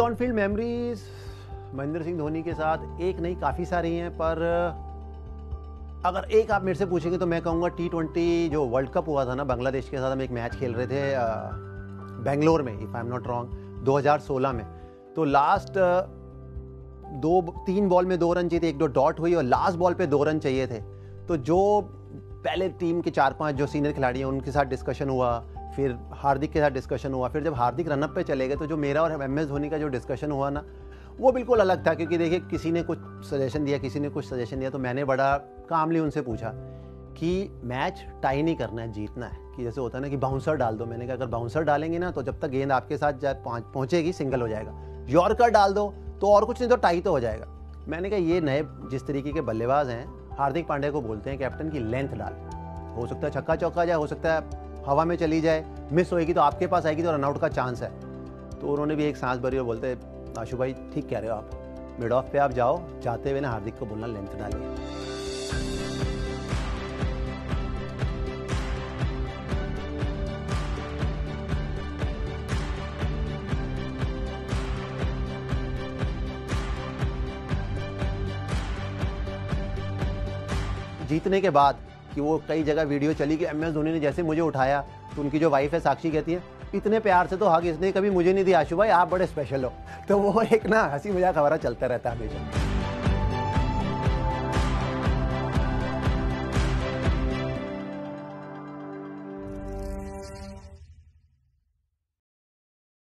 On field memories Mahendra Singh Dhoni के साथ एक नहीं काफ़ी सारी हैं, पर अगर एक आप मेरे से पूछेंगे तो मैं कहूँगा T20 जो वर्ल्ड कप हुआ था ना बांग्लादेश के साथ, हम एक मैच खेल रहे थे बेंगलोर में, if I am not wrong, 2016 में। तो लास्ट 3 बॉल में 2 रन चाहिए थे, 1-2 डॉट हुई और लास्ट बॉल पे 2 रन चाहिए थे। तो जो पहले टीम के 4-5 जो सीनियर खिलाड़ी हैं उनके साथ डिस्कशन हुआ, फिर हार्दिक के साथ डिस्कशन हुआ, फिर जब हार्दिक रनअप पे चले गए तो जो मेरा और MS धोनी का जो डिस्कशन हुआ ना, वो बिल्कुल अलग था। क्योंकि देखिए, किसी ने कुछ सजेशन दिया, किसी ने कुछ सजेशन दिया, तो मैंने बड़ा कामली उनसे पूछा कि मैच टाई नहीं करना है, जीतना है। कि जैसे होता है ना कि बाउंसर डाल दो, मैंने कहा अगर बाउंसर डालेंगे ना तो जब तक गेंद आपके साथ पहुंचेगी सिंगल हो जाएगा, यॉर्कर डाल दो तो और कुछ नहीं तो टाई तो हो जाएगा। मैंने कहा ये नए जिस तरीके के बल्लेबाज हैं, हार्दिक पांड्या को बोलते हैं कैप्टन की लेंथ डाल, हो सकता है छक्का चौका जाए, हो सकता है हवा में चली जाए, मिस होएगी तो आपके पास आएगी तो रनआउट का चांस है। तो उन्होंने भी एक सांस भरी और बोलते आशु भाई ठीक कह रहे हो आप, मिड ऑफ पे आप जाओ, जाते हुए ना हार्दिक को बोलना लेंथ डालिए। जीतने के बाद कि वो कई जगह वीडियो चली कि MS धोनी ने जैसे मुझे उठाया तो उनकी जो वाइफ है साक्षी कहती है इतने प्यार से तो हग इसने कभी मुझे नहीं दिया आशु भाई, आप बड़े स्पेशल हो। तो वो एक ना हंसी मजाक हमारा चलता रहता है हमेशा।